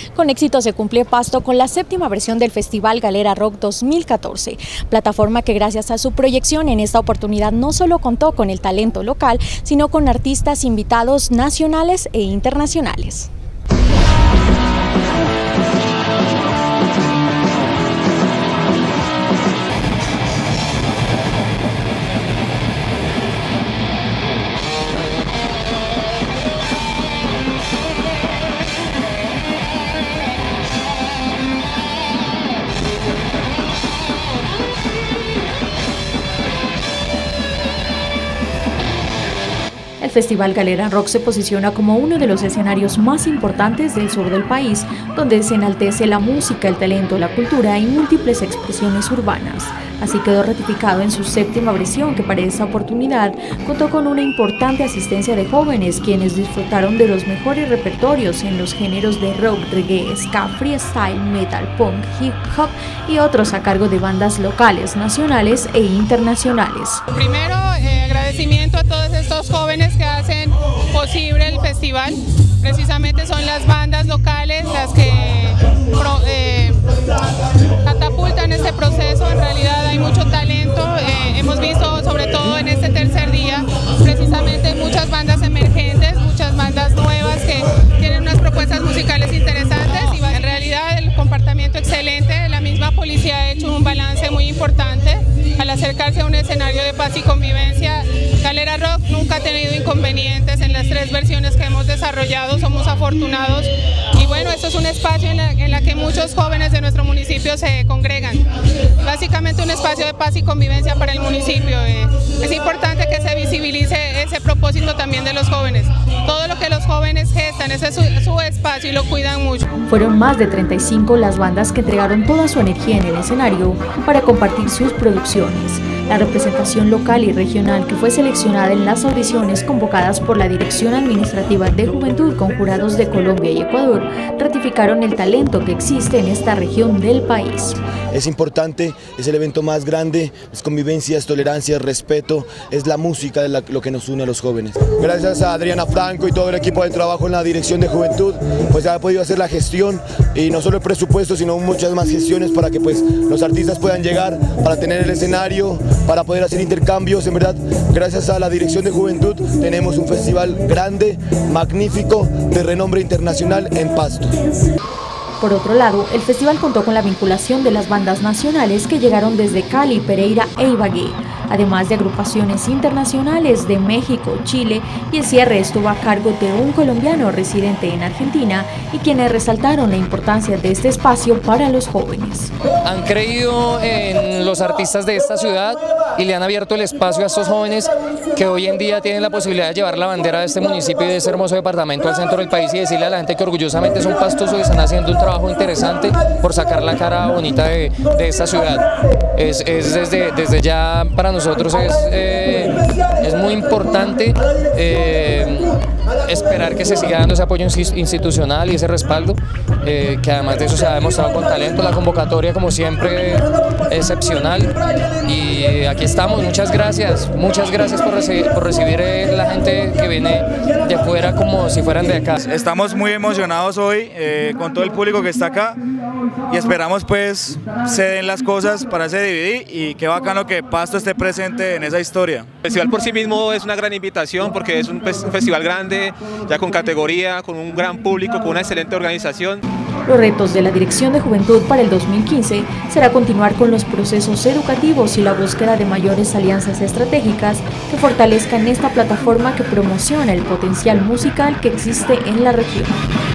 Con éxito se cumple Pasto con la séptima versión del Festival Galera Rock 2014, plataforma que gracias a su proyección en esta oportunidad no solo contó con el talento local, sino con artistas invitados nacionales e internacionales. El Festival Galera Rock se posiciona como uno de los escenarios más importantes del sur del país, donde se enaltece la música, el talento, la cultura y múltiples expresiones urbanas. Así quedó ratificado en su séptima versión, que para esta oportunidad contó con una importante asistencia de jóvenes, quienes disfrutaron de los mejores repertorios en los géneros de rock, reggae, ska, freestyle, metal, punk, hip hop y otros a cargo de bandas locales, nacionales e internacionales. Primero, agradecimiento a todos estos jóvenes que hacen posible el festival. Precisamente son las bandas locales las que catapultan este proceso. En realidad hay mucho talento, hemos visto sobre todo en este tercer día precisamente muchas bandas emergentes, muchas bandas nuevas que tienen unas propuestas musicales interesantes y en realidad el comportamiento excelente. La misma policía ha hecho un balance muy importante al acercarse a un escenario de paz y convivencia. Galera Rock nunca ha tenido inconvenientes en las 3 versiones que hemos desarrollado, somos afortunados y bueno, esto es un espacio en la que muchos jóvenes de nuestro municipio se congregan, básicamente un espacio de paz y convivencia para el municipio. Es importante que se visibilice ese propósito también de los jóvenes, todo lo que los jóvenes gestan, ese es su espacio y lo cuidan mucho. Fueron más de 35 las bandas que entregaron toda su energía en el escenario para compartir sus producciones. La representación local y regional que fue seleccionada en las audiciones convocadas por la Dirección Administrativa de Juventud con jurados de Colombia y Ecuador ratificaron el talento que existe en esta región del país. Es importante, es el evento más grande, es convivencia, es tolerancia, es respeto, es la música lo que nos une a los jóvenes. Gracias a Adriana Franco y todo el equipo de trabajo en la Dirección de Juventud, pues ya ha podido hacer la gestión y no solo el presupuesto, sino muchas más gestiones para que pues los artistas puedan llegar, para tener el escenario, para poder hacer intercambios. En verdad, gracias a la Dirección de Juventud tenemos un festival grande, magnífico, de renombre internacional en Pasto. Por otro lado, el festival contó con la vinculación de las bandas nacionales que llegaron desde Cali, Pereira e Ibagué, además de agrupaciones internacionales de México, Chile, y el cierre estuvo a cargo de un colombiano residente en Argentina y quienes resaltaron la importancia de este espacio para los jóvenes. Han creído en los artistas de esta ciudad y le han abierto el espacio a estos jóvenes que hoy en día tienen la posibilidad de llevar la bandera de este municipio y de este hermoso departamento al centro del país y decirle a la gente que orgullosamente son pastosos y están haciendo un trabajo interesante por sacar la cara bonita de esta ciudad. Desde ya para nosotros es muy importante esperar que se siga dando ese apoyo institucional y ese respaldo, que además de eso se ha demostrado con talento. La convocatoria, como siempre, excepcional y aquí estamos. Muchas gracias por recibir la gente que viene de afuera como si fueran de acá. Estamos muy emocionados hoy con todo el público que está acá y esperamos pues se den las cosas para ese DVD y qué bacano que Pasto esté presente en esa historia. El festival por sí mismo es una gran invitación porque es un festival grande, ya con categoría, con un gran público, con una excelente organización. Los retos de la Dirección de Juventud para el 2015 será continuar con los procesos educativos y la búsqueda de mayores alianzas estratégicas que fortalezcan esta plataforma que promociona el potencial musical que existe en la región.